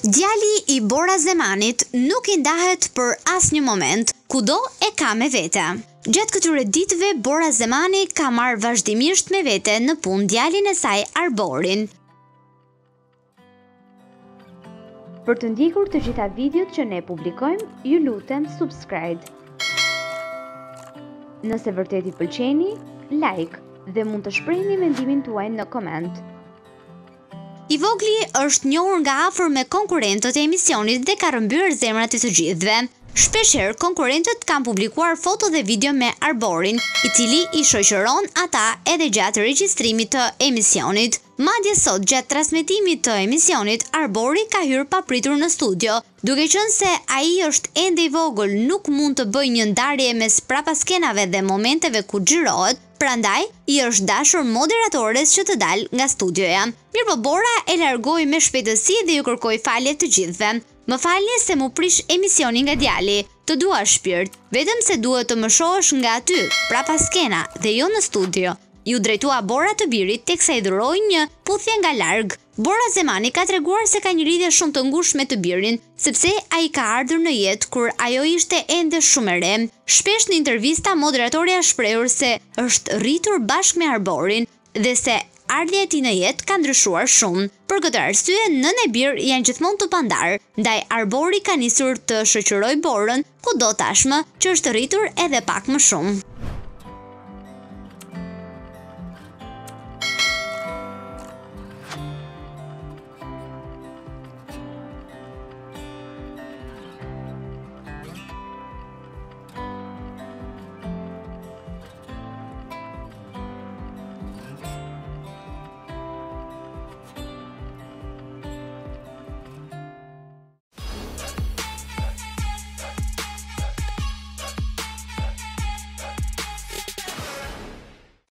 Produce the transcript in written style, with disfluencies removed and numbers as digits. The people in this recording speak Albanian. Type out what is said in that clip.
Djali i Bora Zemanit nuk i ndahet për asnjë moment, kudo e ka me vete. Gjatë këtyre ditëve, Bora Zemani ka marrë vazhdimisht me vete në punë djalin e saj Arborin. Për të ndjekur të gjitha videot që ne publikojmë, ju lutem subscribe. Nëse vërtet i pëlqeni, like dhe mund të shprehni mendimin tuaj në koment. I vogli është njohur nga afër me konkurrentët e emisionit dhe ka rrëmbyer zemrat e të gjithëve. Shpeshherë konkurrentët kanë publikuar foto dhe video me Arborin, i cili i shoqëron ata edhe gjatë regjistrimit të emisionit. Madje sot gjatë transmetimit të emisionit, Arbori ka hyrë papritur në studio, duke qenë se ai është ende i vogël, nuk mund të bëjë një ndarje mes prapaskenave dhe momenteve ku xhirohet, prandaj i është dashur moderatores që të dalë nga studioja. Mirpo Bora e largoi me shpejtësi dhe ju kërkoi falje të gjithëve. Më falni se mu prish emisioni nga djali, të dua shpirt, vetëm se duhet të më shohësh nga aty, prapaskena dhe jo në studio. Ju drejtua Bora të birit teksa i dhuroi një puthje nga larg. Bora Zemani ka treguar se ka një lidhje shumë të ngushtë me të birin, sepse ai ka ardhur në jetë kur ajo ishte ende shumë e re. Shpesh në intervista moderatorja shprehur se është rritur bashkë me Arborin dhe se ardhja e tij në jetë ka ndryshuar shumë. Për këtë arsye, nënë e bir janë gjithmonë të pandar, ndaj Arbori ka nisur të shoqërojë Borën, kudo tashmë që është rritur edhe pak më shumë.